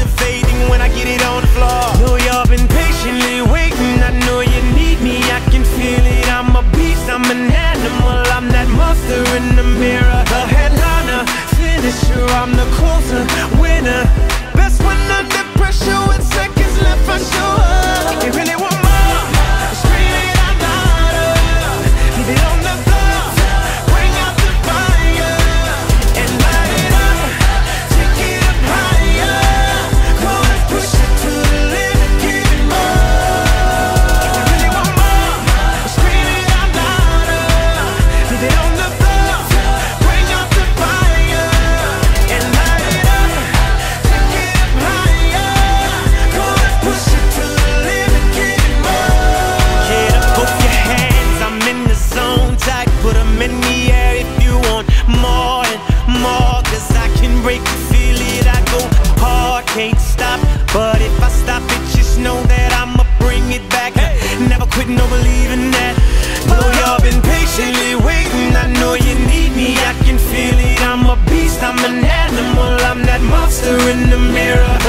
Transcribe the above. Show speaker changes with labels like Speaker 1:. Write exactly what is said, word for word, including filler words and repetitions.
Speaker 1: activating when I get it on the floor. Know y'all been patiently waiting, I know you need me, I can feel it. I'm a beast, I'm an animal, I'm that monster in the mirror. The headliner, finisher, I'm the closer, winner. Best when under pressure with seconds left, I show up. They really want more, scream it out louder. Leave it on the floor, bring out the fire and light it up, take it up higher. Go and push it to the limit, give it more. They really want more, scream it out louder. Leave it on the floor, bring out the fire and light it up, take it up higher. Go and push it to the limit, give it more. Get up, both your hands, I'm in the zone tight. Put them in the air if you want more and more, cause I can break it, feel it, I go hard, can't stop. But if I stop it, just know that I'ma bring it back. Never quit, no believing that. Know y'all been patiently waiting, I know you need me, I can feel it. I'm a beast, I'm an animal, I'm that monster in the mirror.